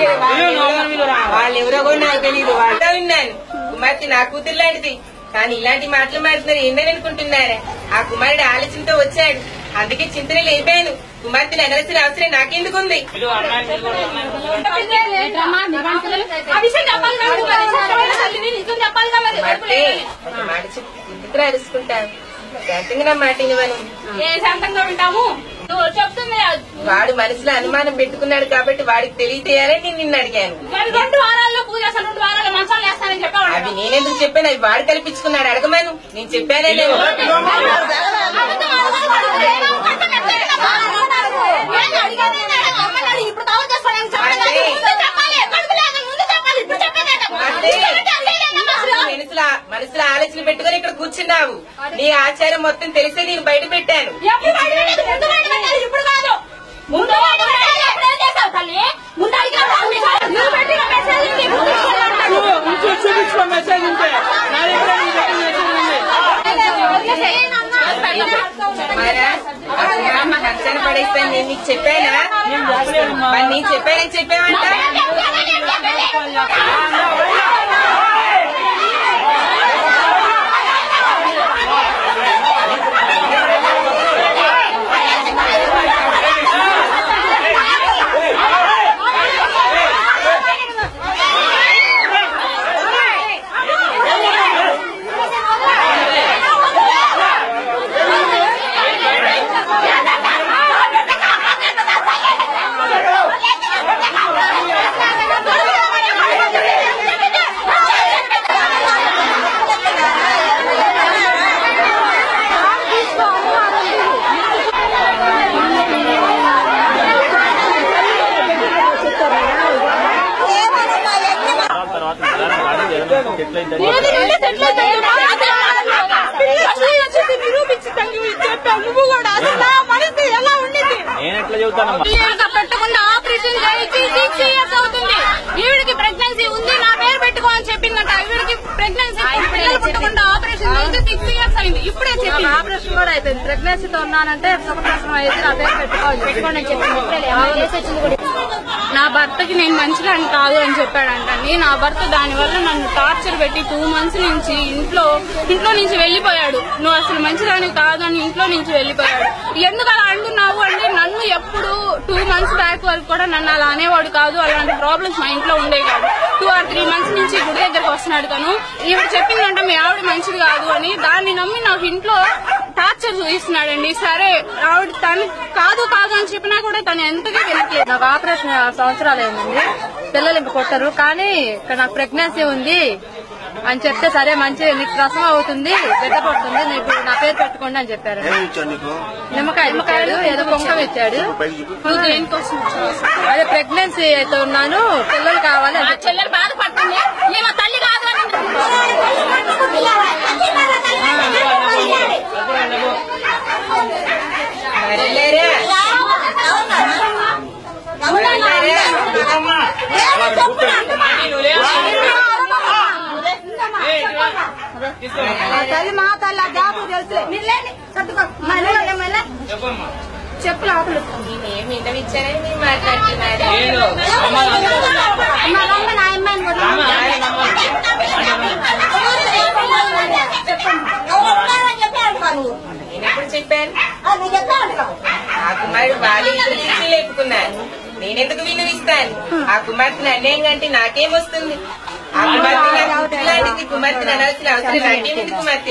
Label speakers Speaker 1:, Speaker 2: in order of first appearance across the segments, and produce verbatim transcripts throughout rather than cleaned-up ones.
Speaker 1: వాళ్ళు ఎవరో కూడా నాకు తెలియదు. వాళ్ళ విన్నాను కుమార్తె నా కూతురు లాంటిది, కానీ ఇలాంటి మాటలు మాట్లాడుతున్నారు ఏందని అనుకుంటున్నారా? ఆ కుమారుడు ఆలోచనతో వచ్చాడు, అందుకే చింతన లేపాను. కుమార్తెని అనవలసిన అవసరం నాకెందుకుంది? మాట చెప్పి అరుచుకుంటాను, శాంతంగా నా మాట ఇవ్వను.
Speaker 2: ఏ శాంతంగా ఉంటాము? చెప్తుంది
Speaker 1: వాడు మనసులో అనుమానం పెట్టుకున్నాడు కాబట్టి వాడికి తెలియజేయాలని నేను నిన్ను అడిగాను.
Speaker 2: రెండు వారాల్లో పూజ చేస్తాను, రెండు వారాల్లో మంచాలు వేస్తానని చెప్పాను.
Speaker 1: అవి నేనెందుకు చెప్పాను? అవి వాడు కల్పించుకున్నాడు, అడగమను. నేను చెప్పానే లేదు. మనసులో మనసులో ఆలోచన పెట్టుకుని ఇక్కడ కూర్చున్నావు. నీ ఆచారం మొత్తం తెలిసే నేను బయట పెట్టాను.
Speaker 2: ఇప్పుడు కాదు, ముందు
Speaker 3: చూపించుకో మెసేజ్ ఉంటే
Speaker 1: నచ్చని పడేస్తాను. నేను నీకు చెప్పానా? మరి నీకు చెప్పానని చెప్పావంట.
Speaker 2: పెట్టకుండా ఆపరేషన్ చేయించి సిక్స్ ఇయర్స్ అవుతుంది. ఈవిడికి ప్రెగ్నెన్సీ ఉంది, నా పేరు పెట్టుకో అని చెప్పిందంట. ఈవిడికి ప్రెగ్నెన్సీ పిల్లలు పుట్టకుండా ఆపరేషన్ చేసి సిక్స్ ఇయర్స్ అయింది. ఇప్పుడే చెప్పి
Speaker 4: ఆపరేషన్ కూడా అయిపోయింది. ప్రెగ్నెన్సీతో ఉన్నానంటే సుఖప్రసవం అయితే నా పేరు పెట్టుకోవాలి పెట్టుకోండి అని చెప్పింది. నా భర్తకి నేను మంచిదాన్ని కాదు అని చెప్పాడంటండి. నా భర్త దాని వల్ల నన్ను టార్చర్ పెట్టి టూ మంత్స్ నుంచి ఇంట్లో ఇంట్లో నుంచి వెళ్లిపోయాడు. నువ్వు అసలు మంచిదాన్ని కాదు అని ఇంట్లో నుంచి వెళ్లిపోయాడు. ఎందుకు అలా అంటున్నావు అంటే నన్ను ఎప్పుడు టూ మంత్స్ బ్యాక్ వరకు కూడా నన్ను అలా అనేవాడు కాదు. అలాంటి ప్రాబ్లమ్స్ మా ఇంట్లో ఉండేవి కాదు. టూ ఆర్ త్రీ మంత్స్ నుంచి గుడి దగ్గరకు వస్తున్నాడు తను. ఈవిడ చెప్పిందంట మీ ఆవిడ మంచిది కాదు అని. దాన్ని నమ్మి నాకు ఇంట్లో టార్చర్ చూపిస్తున్నాడండి. సరే ఆవిడ తను కాదు కాదు అని చెప్పినా కూడా తను ఎంతగా వెనక్కి. నాకు ఆపరేషన్ సంవత్సరాలు అయిందండి, పిల్లలు ఇంక కొట్టరు. కానీ ఇక్కడ నాకు ప్రెగ్నెన్సీ ఉంది అని చెప్తే సరే మంచి నీకు ప్రసవం అవుతుంది, బిడ్డ పడుతుంది, నీకు నా పేరు పెట్టుకోండి అని చెప్పారు. నిమ్మకాయ నిమ్మకాయలు ఏదో కుంకం ఇచ్చాడు. అదే ప్రెగ్నెన్సీ అయితే ఉన్నాను, పిల్లలు కావాలి అని
Speaker 2: చెల్లెలు బాధపడుతుంది. ఏమో తల్లి కాదు
Speaker 4: తల్లి మా తల్లి జాబు తెలుసు చెప్పు లోపల
Speaker 1: నేనేమి ఇంత ఇచ్చానని మీరు మాట్లాడుతున్నారు. నేనెప్పుడు చెప్పాను? ఆ కుమారుడు వాళ్ళు ఇచ్చి లేపుకున్నాను, నేనెందుకు విలువిస్తాను? ఆ కుమార్తెను అన్యాయంగా అంటే నాకేమొస్తుంది? ఆ కుమార్తె లాంటిది, కుమార్తెను అనాల్సిన అవసరం నాకేమిటి? కుమార్తె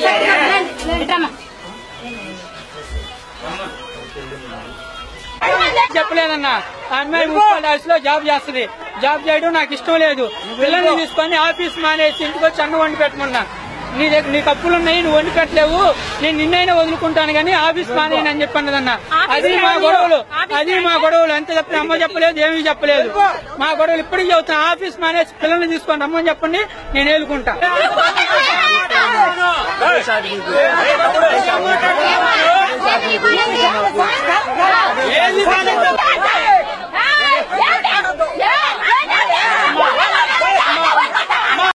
Speaker 3: చెప్పలేదన్నా. ఆ అమ్మాయి మున్సిపల్ ఆఫీస్ లో జాబ్ చేస్తుంది. జాబ్ చేయడం నాకు ఇష్టం లేదు. పిల్లల్ని తీసుకొని ఆఫీస్ మానేసి ఇంటికి వచ్చి అన్నం వండి పెట్టమన్నా. నీ దగ్గర నీకు అప్పులు ఉన్నాయి, నువ్వు వండి పెట్టలేవు, నేను నిన్నైనా వదులుకుంటాను కానీ ఆఫీస్ మానేయని అని చెప్పన్నదన్నా. అది మా గొడవలు, అది మా గొడవలు అంతే తప్ప అమ్మ చెప్పలేదు, ఏమీ చెప్పలేదు. మా గొడవలు ఇప్పటికీ చెబుతున్నా. ఆఫీస్ మానేసి పిల్లల్ని తీసుకొని రమ్మని చెప్పండి, నేను ఏలుకుంటా. ఏది